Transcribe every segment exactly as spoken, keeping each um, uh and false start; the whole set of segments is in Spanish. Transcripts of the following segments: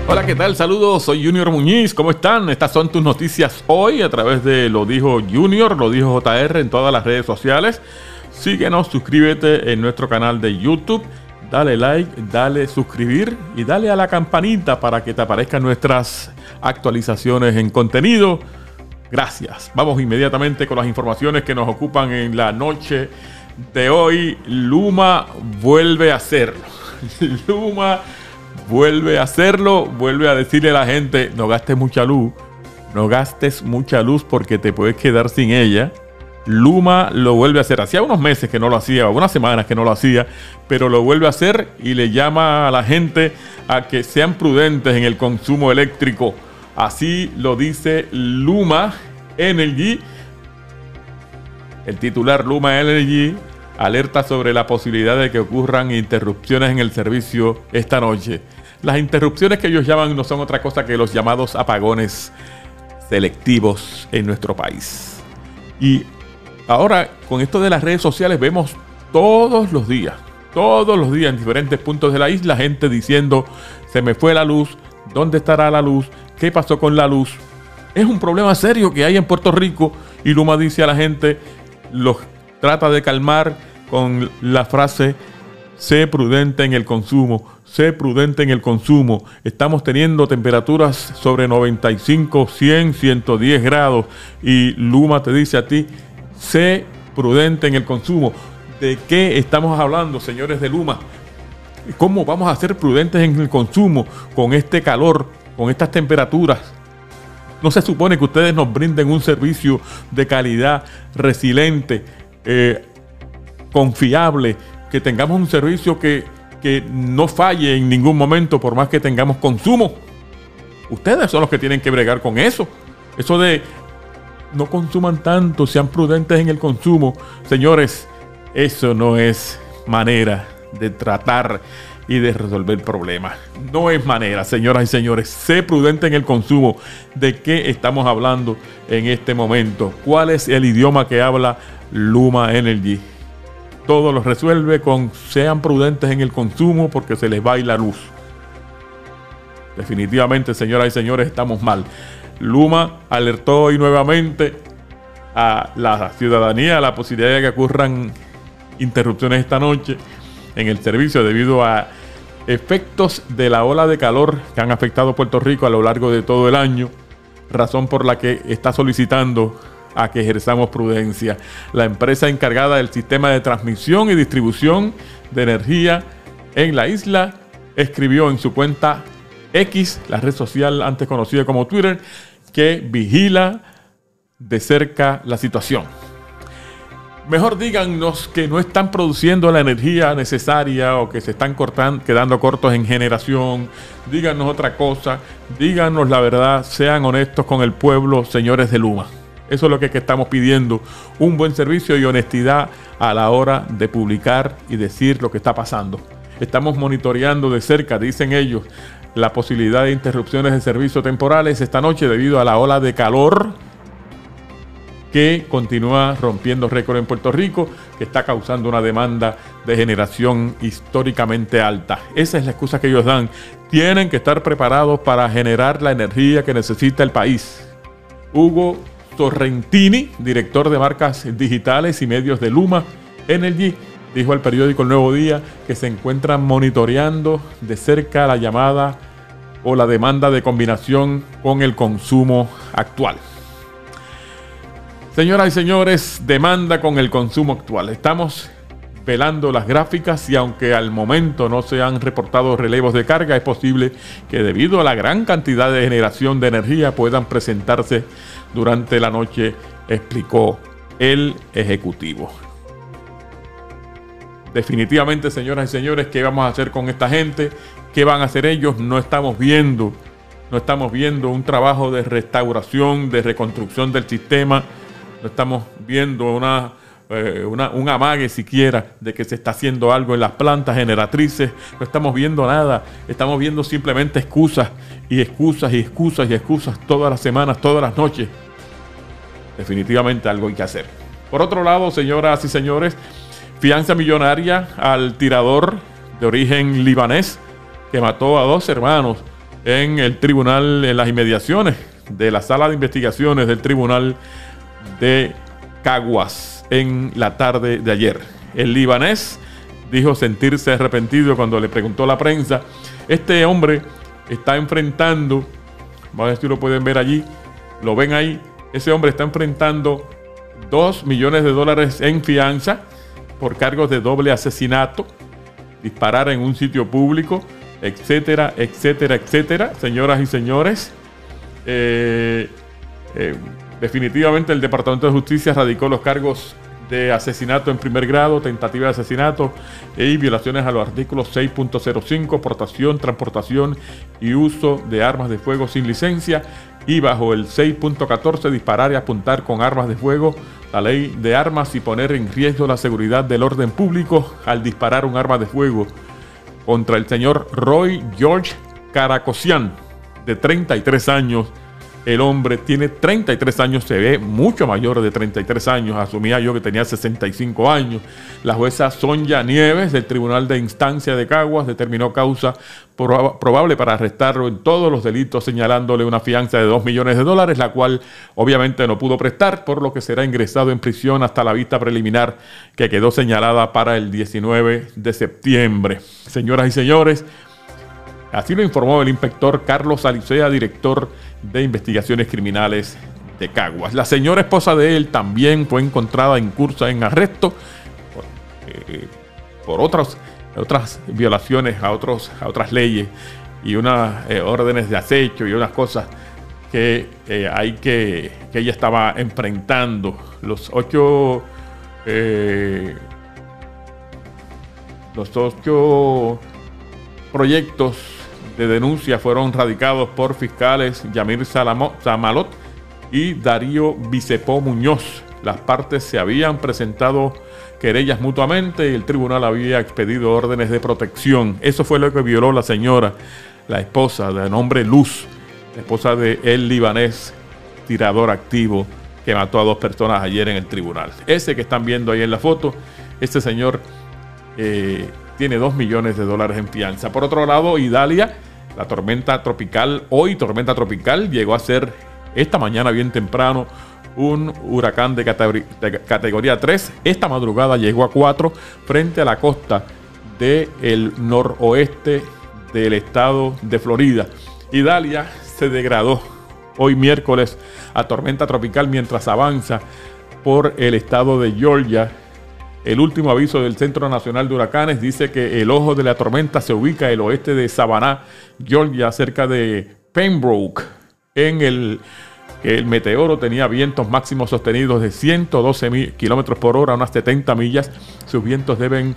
Hola, ¿qué tal? Saludos, soy Junior Muñiz. ¿Cómo están? Estas son tus noticias hoy a través de Lo Dijo Junior, Lo Dijo J R en todas las redes sociales. Síguenos, suscríbete en nuestro canal de YouTube. Dale like, dale suscribir y dale a la campanita para que te aparezcan nuestras actualizaciones en contenido. Gracias. Vamos inmediatamente con las informaciones que nos ocupan en la noche de hoy. Luma vuelve a hacerlo. Luma vuelve a hacerlo. Vuelve a decirle a la gente: no gastes mucha luz. No gastes mucha luz porque te puedes quedar sin ella. Luma lo vuelve a hacer. Hacía unos meses que no lo hacía, unas semanas que no lo hacía, pero lo vuelve a hacer y le llama a la gente a que sean prudentes en el consumo eléctrico. Así lo dice Luma Energy. El titular Luma Energy alerta sobre la posibilidad de que ocurran interrupciones en el servicio esta noche. Las interrupciones que ellos llaman no son otra cosa que los llamados apagones selectivos en nuestro país. Y ahora, con esto de las redes sociales, vemos todos los días, todos los días en diferentes puntos de la isla, gente diciendo: se me fue la luz, ¿dónde estará la luz? ¿Qué pasó con la luz? Es un problema serio que hay en Puerto Rico y Luma dice a la gente, los trata de calmar con la frase: sé prudente en el consumo, sé prudente en el consumo. Estamos teniendo temperaturas sobre noventa y cinco, cien, ciento diez grados y Luma te dice a ti: sé prudente en el consumo. ¿De qué estamos hablando, señores de Luma? ¿Cómo vamos a ser prudentes en el consumo con este calor, con estas temperaturas? ¿No se supone que ustedes nos brinden un servicio de calidad, resiliente, eh, confiable, que tengamos un servicio que, que no falle en ningún momento por más que tengamos consumo? Ustedes son los que tienen que bregar con eso. Eso de no consuman tanto, sean prudentes en el consumo. Señores, eso no es manera de tratar y de resolver problemas. No es manera, señoras y señores. Sé prudente en el consumo. ¿De qué estamos hablando en este momento? ¿Cuál es el idioma que habla Luma Energy? Todo lo resuelve con sean prudentes en el consumo porque se les va a ir la luz. Definitivamente, señoras y señores, estamos mal. Luma alertó hoy nuevamente a la ciudadanía a la posibilidad de que ocurran interrupciones esta noche en el servicio debido a efectos de la ola de calor que han afectado a Puerto Rico a lo largo de todo el año, razón por la que está solicitando a que ejerzamos prudencia. La empresa encargada del sistema de transmisión y distribución de energía en la isla escribió en su cuenta X, la red social antes conocida como Twitter, que vigila de cerca la situación. Mejor díganos que no están produciendo la energía necesaria o que se están cortando, quedando cortos en generación. Díganos otra cosa, díganos la verdad, sean honestos con el pueblo, señores de Luma. Eso es lo que, que estamos pidiendo, un buen servicio y honestidad a la hora de publicar y decir lo que está pasando. Estamos monitoreando de cerca, dicen ellos, la posibilidad de interrupciones de servicio temporales esta noche debido a la ola de calor que continúa rompiendo récord en Puerto Rico, que está causando una demanda de generación históricamente alta. Esa es la excusa que ellos dan. Tienen que estar preparados para generar la energía que necesita el país. Hugo Sorrentini, director de marcas digitales y medios de Luma Energy, dijo al periódico El Nuevo Día que se encuentran monitoreando de cerca la llamada o la demanda de combinación con el consumo actual. Señoras y señores, demanda con el consumo actual. Estamos velando las gráficas y aunque al momento no se han reportado relevos de carga, es posible que debido a la gran cantidad de generación de energía puedan presentarse durante la noche, explicó el ejecutivo. Definitivamente, señoras y señores, ¿qué vamos a hacer con esta gente? ¿Qué van a hacer ellos? No estamos viendo, no estamos viendo un trabajo de restauración, de reconstrucción del sistema. No estamos viendo una, eh, una, un amague siquiera de que se está haciendo algo en las plantas generatrices. No estamos viendo nada. Estamos viendo simplemente excusas y excusas y excusas y excusas todas las semanas, todas las noches. Definitivamente algo hay que hacer. Por otro lado, señoras y señores, fianza millonaria al tirador de origen libanés que mató a dos hermanos en el tribunal, en las inmediaciones de la sala de investigaciones del tribunal de Caguas en la tarde de ayer. El libanés dijo sentirse arrepentido cuando le preguntó a la prensa. Este hombre está enfrentando, vamos a ver si lo pueden ver allí, lo ven ahí, ese hombre está enfrentando dos millones de dólares en fianza por cargos de doble asesinato, disparar en un sitio público, etcétera, etcétera, etcétera. Señoras y señores, eh, eh, definitivamente el Departamento de Justicia radicó los cargos de asesinato en primer grado, tentativa de asesinato y violaciones a los artículos seis punto cero cinco, portación, transportación y uso de armas de fuego sin licencia, y bajo el seis punto catorce, disparar y apuntar con armas de fuego, la ley de armas, y poner en riesgo la seguridad del orden público al disparar un arma de fuego contra el señor Roy George Karakosian, de treinta y tres años. El hombre tiene treinta y tres años, se ve mucho mayor de treinta y tres años. Asumía yo que tenía sesenta y cinco años. La jueza Sonia Nieves del Tribunal de Instancia de Caguas determinó causa prob- probable para arrestarlo en todos los delitos, señalándole una fianza de dos millones de dólares, la cual obviamente no pudo prestar, por lo que será ingresado en prisión hasta la vista preliminar que quedó señalada para el diecinueve de septiembre. Señoras y señores, así lo informó el inspector Carlos Alicea, director de investigaciones criminales de Caguas. La señora esposa de él también fue encontrada incursa en arresto por, eh, por otras, otras violaciones a, otros, a otras leyes y unas eh, órdenes de acecho y unas cosas que eh, hay que, que ella estaba enfrentando. Los ocho eh, los ocho proyectos de denuncia fueron radicados por fiscales Yamir Zamalot y Darío Bicepó Muñoz. Las partes se habían presentado querellas mutuamente y el tribunal había expedido órdenes de protección. Eso fue lo que violó la señora, la esposa de nombre Luz, la esposa de el libanés tirador activo que mató a dos personas ayer en el tribunal. Ese que están viendo ahí en la foto, este señor eh, tiene dos millones de dólares en fianza. Por otro lado, Idalia, la tormenta tropical, hoy tormenta tropical, llegó a ser esta mañana bien temprano un huracán de, categor de categoría tres. Esta madrugada llegó a cuatro frente a la costa del noroeste del estado de Florida. Idalia se degradó hoy miércoles a tormenta tropical mientras avanza por el estado de Georgia. El último aviso del Centro Nacional de Huracanes dice que el ojo de la tormenta se ubica al oeste de Savannah, Georgia, cerca de Pembroke. En el, el meteoro tenía vientos máximos sostenidos de ciento doce kilómetros por hora, unas setenta millas. Sus vientos deben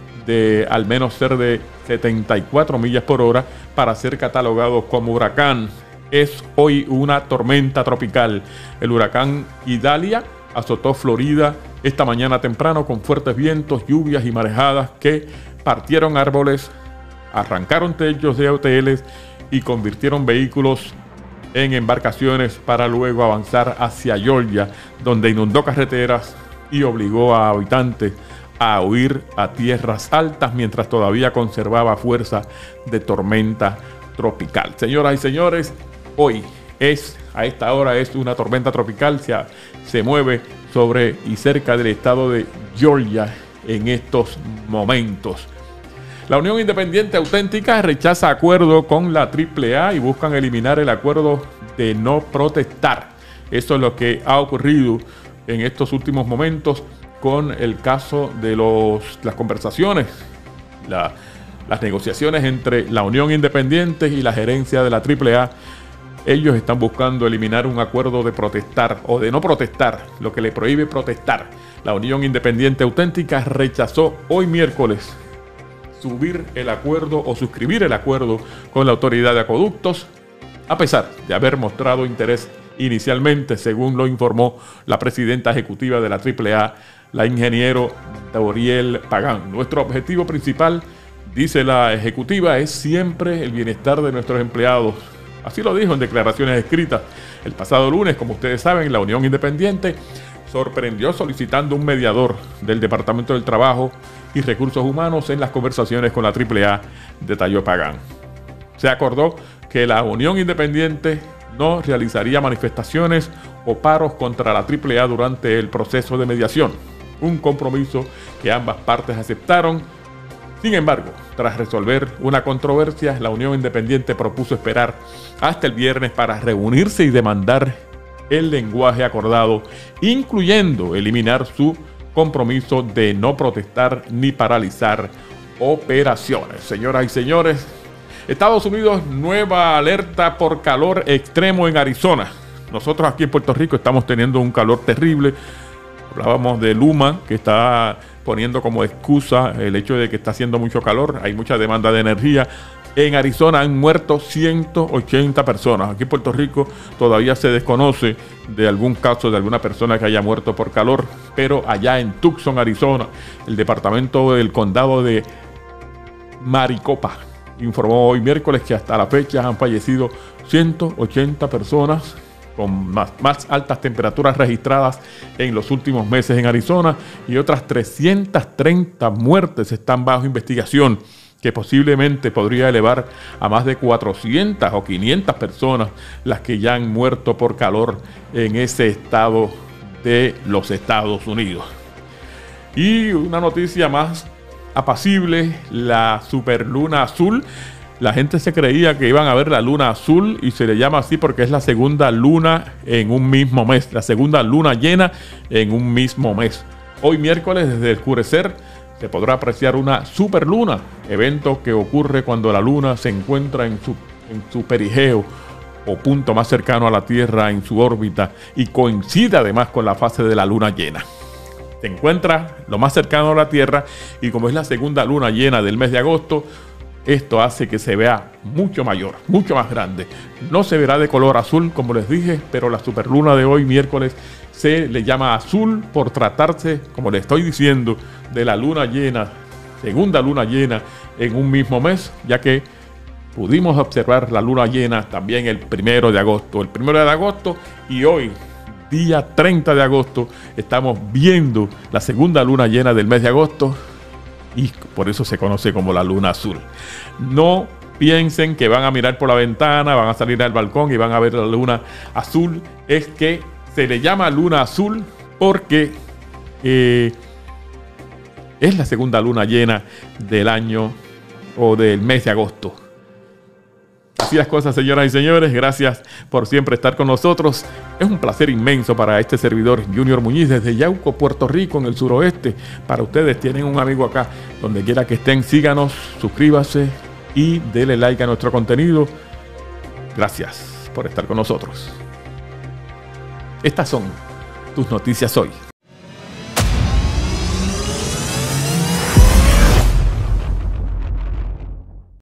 de al menos ser de setenta y cuatro millas por hora para ser catalogados como huracán. Es hoy una tormenta tropical. El huracán Idalia azotó Florida esta mañana temprano con fuertes vientos, lluvias y marejadas que partieron árboles, arrancaron techos de hoteles y convirtieron vehículos en embarcaciones para luego avanzar hacia Georgia, donde inundó carreteras y obligó a habitantes a huir a tierras altas mientras todavía conservaba fuerza de tormenta tropical. Señoras y señores, hoy es, a esta hora es una tormenta tropical, se, se mueve sobre y cerca del estado de Georgia en estos momentos. La Unión Independiente Auténtica rechaza acuerdo con la triple A y buscan eliminar el acuerdo de no protestar. Eso es lo que ha ocurrido en estos últimos momentos con el caso de los, las conversaciones, la, las negociaciones entre la Unión Independiente y la gerencia de la triple A. Ellos están buscando eliminar un acuerdo de protestar o de no protestar, lo que le prohíbe protestar. La Unión Independiente Auténtica rechazó hoy miércoles subir el acuerdo o suscribir el acuerdo con la Autoridad de Acueductos, a pesar de haber mostrado interés inicialmente, según lo informó la presidenta ejecutiva de la triple A, la ingeniero Dauriel Pagán. Nuestro objetivo principal, dice la ejecutiva, es siempre el bienestar de nuestros empleados. Así lo dijo en declaraciones escritas el pasado lunes. Como ustedes saben, la Unión Independiente sorprendió solicitando un mediador del Departamento del Trabajo y Recursos Humanos en las conversaciones con la triple A, detalló Pagán. Se acordó que que la Unión Independiente no realizaría manifestaciones o paros contra la triple A durante el proceso de mediación, un compromiso que ambas partes aceptaron. Sin embargo, tras resolver una controversia, la Unión Independiente propuso esperar hasta el viernes para reunirse y demandar el lenguaje acordado, incluyendo eliminar su compromiso de no protestar ni paralizar operaciones. Señoras y señores, Estados Unidos, nueva alerta por calor extremo en Arizona. Nosotros aquí en Puerto Rico estamos teniendo un calor terrible. Hablábamos de Luma, que está poniendo como excusa el hecho de que está haciendo mucho calor, hay mucha demanda de energía. En Arizona han muerto ciento ochenta personas. Aquí en Puerto Rico todavía se desconoce de algún caso de alguna persona que haya muerto por calor, pero allá en Tucson, Arizona, el departamento del condado de Maricopa informó hoy miércoles que hasta la fecha han fallecido ciento ochenta personas, con más, más altas temperaturas registradas en los últimos meses en Arizona, y otras trescientas treinta muertes están bajo investigación, que posiblemente podría elevar a más de cuatrocientas o quinientas personas las que ya han muerto por calor en ese estado de los Estados Unidos. Y una noticia más apacible, la superluna azul. La gente se creía que iban a ver la luna azul, y se le llama así porque es la segunda luna en un mismo mes, la segunda luna llena en un mismo mes. Hoy miércoles, desde el oscurecer, se podrá apreciar una superluna, evento que ocurre cuando la luna se encuentra en su, en su perigeo o punto más cercano a la Tierra en su órbita, y coincide además con la fase de la luna llena. Se encuentra lo más cercano a la Tierra, y como es la segunda luna llena del mes de agosto, esto hace que se vea mucho mayor, mucho más grande. No se verá de color azul, como les dije, pero la superluna de hoy, miércoles, se le llama azul por tratarse, como les estoy diciendo, de la luna llena, segunda luna llena en un mismo mes, ya que pudimos observar la luna llena también el primero de agosto. El primero de agosto y hoy, día treinta de agosto, estamos viendo la segunda luna llena del mes de agosto, y por eso se conoce como la luna azul. No piensen que van a mirar por la ventana, van a salir al balcón y van a ver la luna azul. Es que se le llama luna azul porque eh, es la segunda luna llena del año o del mes de agosto. Así las cosas, señoras y señores. Gracias por siempre estar con nosotros. Es un placer inmenso para este servidor, Junior Muñiz, desde Yauco, Puerto Rico, en el suroeste. Para ustedes, tienen un amigo acá. Donde quiera que estén, síganos, suscríbase y denle like a nuestro contenido. Gracias por estar con nosotros. Estas son tus noticias hoy.